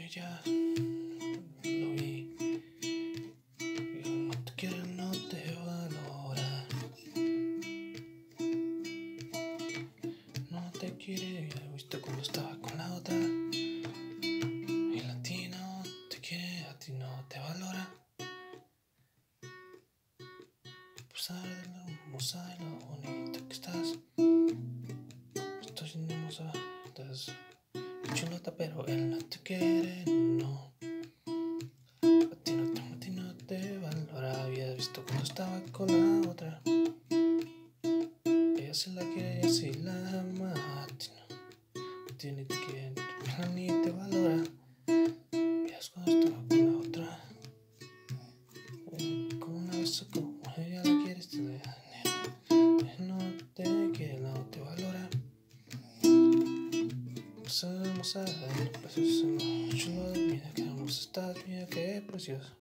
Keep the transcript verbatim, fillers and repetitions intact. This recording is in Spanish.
ella lo vi. Y no te quiere, no te valora. No te quiere, ya he visto cómo estaba con la otra. Y a ti no te quiere, a ti no te valora. A pesar de lo hermosa y lo bonita que estás, estoy siendo hermosa, estás chulota, pero él no te quiere, no. A ti no te, a ti no te valora. Habías visto cuando estaba con la otra. Ella se la quiere, ella sí la ama. A ti no, a ti ni te quiere, ni te valora. Habías cuando estaba con la otra. Eh, como una vez como ella la quiere, te deja. No te quiere, no te valora. Pues hermosa, preciosa, chulo, mira que hermosa estás, mira que preciosa.